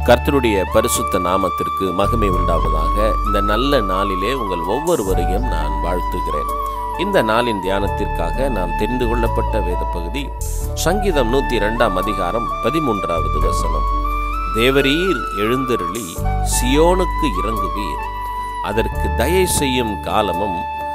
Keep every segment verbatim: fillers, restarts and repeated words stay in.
கர்த்தருடைய பரிசுத்த நாமத்திற்கு மகிமை உண்டாவதாக. இந்த நல்ல நாளிலே உங்கள் ஒவ்வொருவரையும் நான் வாழ்த்துகிறேன். இந்த நாளின் தியானத்திற்காக நாம் தெரிந்து கொள்ளப்பட்ட வேத பகுதி சங்கீதம் நூற்றி இரண்டாம் அதிகாரம் பதிமூன்றாவது வசனம். தேவரீர் எழுந்தருளி சியோனுக்கு இறங்குவீர், அதற்கு தயை செய்யும் காலமும்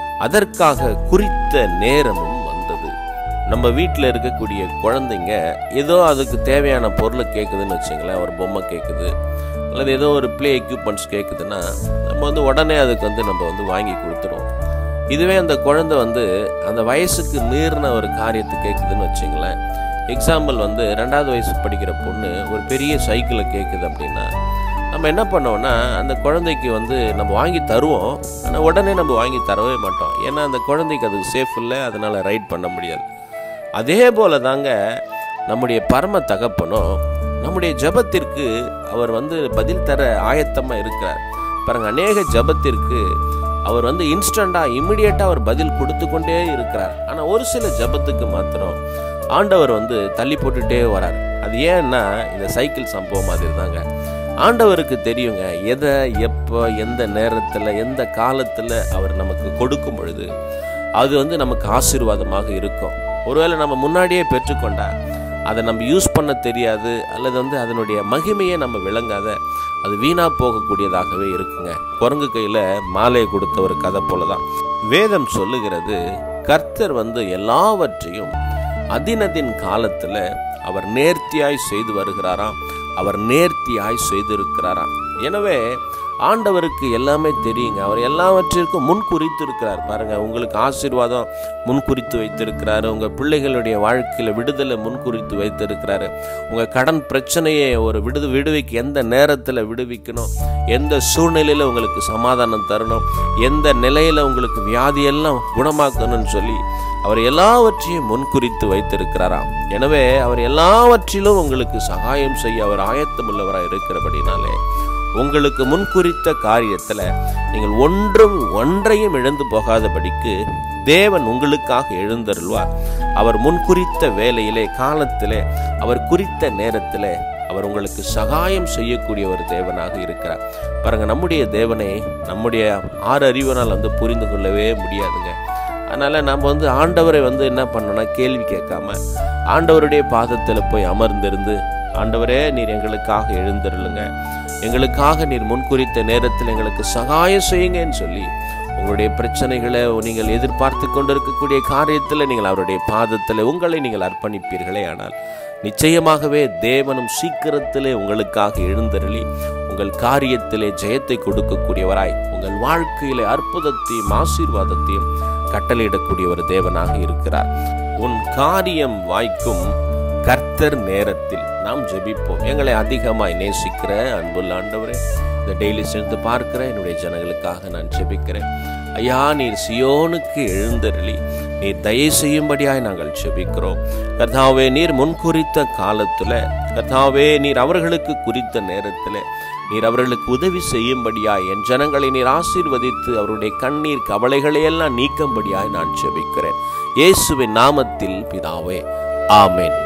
அதற்காக குறித்த நேரமும் வந்தது. நம்ம வீட்டில் இருக்கக்கூடிய குழந்தைங்க ஏதோ அதுக்கு தேவையான பொருளை கேட்குதுன்னு வச்சுங்களேன், ஒரு பொம்மை கேட்குது அல்லது ஏதோ ஒரு ப்ளே எக்யூப்மெண்ட்ஸ் கேட்குதுன்னா நம்ம வந்து உடனே அதுக்கு வந்து நம்ம வந்து வாங்கி கொடுத்துருவோம். இதுவே அந்த குழந்தை வந்து அந்த வயசுக்கு மீறின ஒரு காரியத்தை கேட்குதுன்னு வச்சுங்களேன், எக்ஸாம்பிள் வந்து ரெண்டாவது வயசு படிக்கிற பொண்ணு ஒரு பெரிய சைக்கிளை கேட்குது அப்படின்னா நம்ம என்ன பண்ணோம்னா அந்த குழந்தைக்கு வந்து நம்ம வாங்கி தருவோம், ஆனால் உடனே நம்ம வாங்கி தரவே மாட்டோம். ஏன்னா அந்த குழந்தைக்கு அது சேஃப் இல்லை, அதனால் ரைட் பண்ண முடியாது. அதே போல தாங்க நம்முடைய பரம தகப்பனும் நம்முடைய ஜபத்திற்கு அவர் வந்து பதில் தர ஆயத்தமாக இருக்கிறார். பாருங்க, அநேக ஜபத்திற்கு அவர் வந்து இன்ஸ்டண்ட்டாக இம்மிடியேட்டாக அவர் பதில் கொடுத்து கொண்டே இருக்கிறார். ஆனால் ஒரு சில ஜபத்துக்கு மாத்திரம் ஆண்டவர் வந்து தள்ளி போட்டுகிட்டே வரார். அது ஏன்னா இந்த சைக்கிள் சம்பவம் மாதிரி தாங்க. ஆண்டவருக்கு தெரியுங்க எதை எப்போ எந்த நேரத்தில் எந்த காலத்தில் அவர் நமக்கு கொடுக்கும் பொழுது அது வந்து நமக்கு ஆசீர்வாதமாக இருக்கும். ஒருவேளை நம்ம முன்னாடியே பெற்றுக்கொண்டா அதை நம்ம யூஸ் பண்ண தெரியாது, அல்லது வந்து அதனுடைய மகிமையை நம்ம விளங்காத அது வீணாக போகக்கூடியதாகவே இருக்குங்க. குரங்கு கையில் மாலையை கொடுத்த ஒரு கதை போல தான் வேதம் சொல்லுகிறது. கர்த்தர் வந்து எல்லாவற்றையும் அதினதின் காலத்தில் அவர் நேர்த்தியாய் செய்து வருகிறாராம், அவர் நேர்த்தியாய் செய்திருக்கிறாராம். எனவே ஆண்டவருக்கு எல்லாமே தெரியுங்க, அவர் எல்லாவற்றிற்கும் முன் குறித்து இருக்கிறார். பாருங்கள், உங்களுக்கு ஆசீர்வாதம் முன் குறித்து வைத்திருக்கிறாரு, உங்கள் பிள்ளைகளுடைய வாழ்க்கையில் விடுதலை முன் குறித்து வைத்திருக்கிறாரு, உங்கள் கடன் பிரச்சனையை ஒரு விடுது விடுவிக்க எந்த நேரத்தில் விடுவிக்கணும், எந்த சூழ்நிலையில் உங்களுக்கு சமாதானம் தரணும், எந்த நிலையில் உங்களுக்கு வியாதியெல்லாம் குணமாக்கணும்னு சொல்லி அவர் எல்லாவற்றையும் முன்குறித்து வைத்திருக்கிறாராம். எனவே அவர் எல்லாவற்றிலும் உங்களுக்கு சகாயம் செய்ய அவர் ஆயத்தம் உள்ளவராக இருக்கிறபடினாலே உங்களுக்கு முன்குறித்த காரியத்தில் நீங்கள் ஒன்றும் ஒன்றையும் இழந்து போகாதபடிக்கு தேவன் உங்களுக்காக எழுந்தருள்வார். அவர் முன்குறித்த வேலையிலே காலத்திலே அவர் குறித்த நேரத்திலே அவர் உங்களுக்கு சகாயம் செய்யக்கூடிய ஒரு தேவனாக இருக்கிறார். பாருங்கள், நம்முடைய தேவனை நம்முடைய ஆறு அறிவினால் வந்து புரிந்து கொள்ளவே முடியாதுங்க. அதனால் நம்ம வந்து ஆண்டவரை வந்து என்ன பண்ணோன்னா கேள்வி கேட்காம ஆண்டவருடைய பாதத்தில் போய் அமர்ந்திருந்து, ஆண்டவரே நீர் எங்களுக்காக எழுந்தருளுங்க, எங்களுக்காக நீர் முன்குறித்த நேரத்தில் எங்களுக்கு சகாயம் செய்யுங்கன்னு சொல்லி உங்களுடைய பிரச்சனைகளை நீங்கள் எதிர்பார்த்து கொண்டிருக்கக்கூடிய காரியத்தில் நீங்கள் அவருடைய பாதத்தில் உங்களை நீங்கள் அர்ப்பணிப்பீர்களே ஆனால் நிச்சயமாகவே தேவனும் சீக்கிரத்திலே உங்களுக்காக எழுந்தருளி உங்கள் காரியத்திலே ஜெயத்தை கொடுக்கக்கூடியவராய் உங்கள் வாழ்க்கையிலே அற்புதத்தையும் ஆசீர்வாதத்தையும் கட்டளையிடக்கூடிய ஒரு தேவனாக இருக்கிறார். உன் காரியம் வாய்க்கும் கர்த்தர் நேரத்தில் நாம் ஜெபிப்போம். எங்களை அதிகமாய் நேசிக்கிற அன்புள்ள ஆண்டவரே, இந்த டெய்லி சேர்ந்து பார்க்கிற என்னுடைய ஜனங்களுக்காக நான் ஜெபிக்கிறேன். ஐயா, நீர் சியோனுக்கு எழுந்தருளி நீர் தயை செய்யும்படியாய் நாங்கள் ஜெபிக்கிறோம். கர்த்தாவே, நீர் முன்குறித்த காலத்தில், கர்த்தாவே நீர் அவர்களுக்கு குறித்த நேரத்தில் நீர் அவர்களுக்கு உதவி செய்யும்படியாய் என் ஜனங்களை நீர் ஆசீர்வதித்து அவருடைய கண்ணீர் கவலைகளையெல்லாம் நீக்கும்படியாய் நான் ஜெபிக்கிறேன். இயேசுவின் நாமத்தில் பிதாவே, ஆமென்.